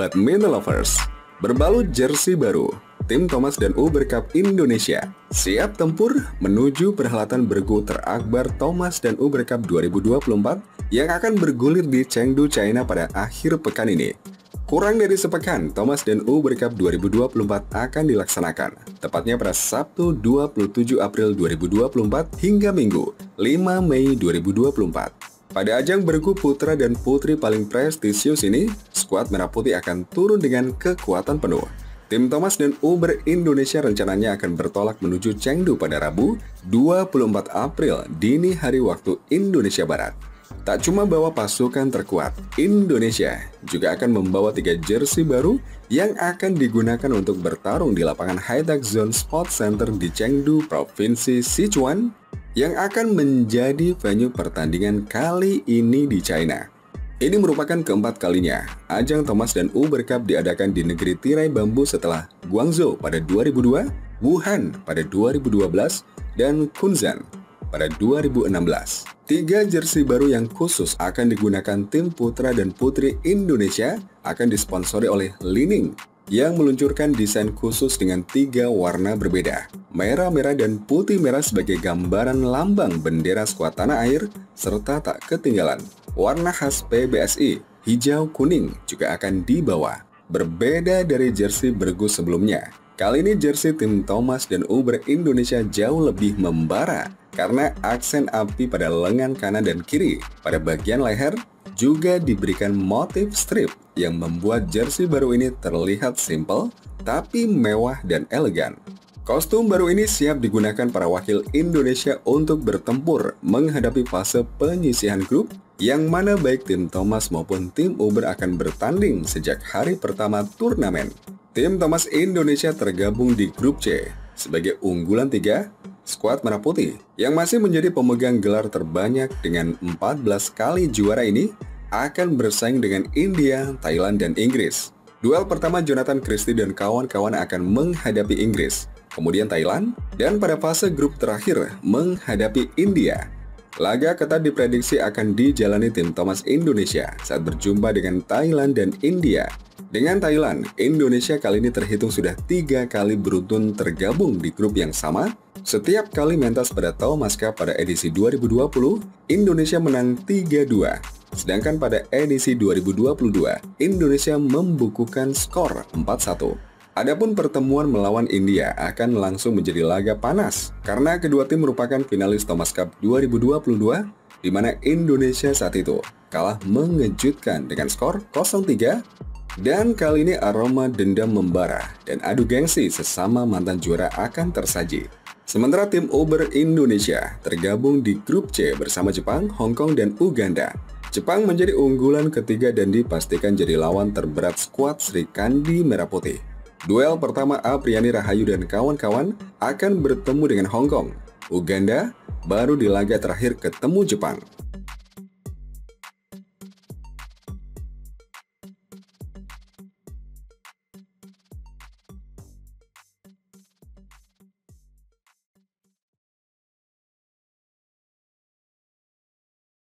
Badminton Lovers, berbalut jersey baru, tim Thomas dan Uber Cup Indonesia siap tempur menuju perhelatan bergu terakbar Thomas dan Uber Cup 2024 yang akan bergulir di Chengdu, China pada akhir pekan ini. Kurang dari sepekan, Thomas dan Uber Cup 2024 akan dilaksanakan, tepatnya pada Sabtu 27 April 2024 hingga Minggu 5 Mei 2024. Pada ajang bergu putra dan putri paling prestisius ini, skuad Merah Putih akan turun dengan kekuatan penuh. Tim Thomas dan Uber Indonesia rencananya akan bertolak menuju Chengdu pada Rabu 24 April dini hari waktu Indonesia Barat. Tak cuma bawa pasukan terkuat, Indonesia juga akan membawa 3 jersey baru yang akan digunakan untuk bertarung di lapangan High-Tech Zone Sports Center di Chengdu, Provinsi Sichuan, yang akan menjadi venue pertandingan kali ini di China. Ini merupakan keempat kalinya ajang Thomas dan Uber Cup diadakan di negeri tirai bambu setelah Guangzhou pada 2002, Wuhan pada 2012, dan Kunzan pada 2016. 3 jersey baru yang khusus akan digunakan tim putra dan putri Indonesia akan disponsori oleh Li-Ning yang meluncurkan desain khusus dengan 3 warna berbeda, merah, merah, dan putih merah sebagai gambaran lambang bendera skuad tanah air, serta tak ketinggalan warna khas PBSI, hijau kuning juga akan dibawa. Berbeda dari jersey bergu sebelumnya, kali ini jersey tim Thomas dan Uber Indonesia jauh lebih membara karena aksen api pada lengan kanan dan kiri. Pada bagian leher juga diberikan motif strip yang membuat jersey baru ini terlihat simpel tapi mewah dan elegan. Kostum baru ini siap digunakan para wakil Indonesia untuk bertempur menghadapi fase penyisihan grup yang mana baik tim Thomas maupun tim Uber akan bertanding sejak hari pertama turnamen. Tim Thomas Indonesia tergabung di grup C sebagai unggulan 3, skuad Merah Putih yang masih menjadi pemegang gelar terbanyak dengan 14 kali juara ini akan bersaing dengan India, Thailand, dan Inggris. Duel pertama Jonathan Christie dan kawan-kawan akan menghadapi Inggris, kemudian Thailand, dan pada fase grup terakhir menghadapi India. Laga ketat diprediksi akan dijalani tim Thomas Indonesia saat berjumpa dengan Thailand dan India. Dengan Thailand, Indonesia kali ini terhitung sudah 3 kali beruntun tergabung di grup yang sama. Setiap kali mentas pada Thomas Cup pada edisi 2020, Indonesia menang 3-2. Sedangkan pada edisi 2022, Indonesia membukukan skor 4-1. Adapun pertemuan melawan India akan langsung menjadi laga panas karena kedua tim merupakan finalis Thomas Cup 2022 di mana Indonesia saat itu kalah mengejutkan dengan skor 0-3 dan kali ini aroma dendam membara dan adu gengsi sesama mantan juara akan tersaji. Sementara tim Uber Indonesia tergabung di grup C bersama Jepang, Hong Kong, dan Uganda. Jepang menjadi unggulan ketiga dan dipastikan jadi lawan terberat skuad Sri Kandi Merah Putih. Duel pertama Apriani Rahayu dan kawan-kawan akan bertemu dengan Hong Kong. Uganda baru di laga terakhir ketemu Jepang.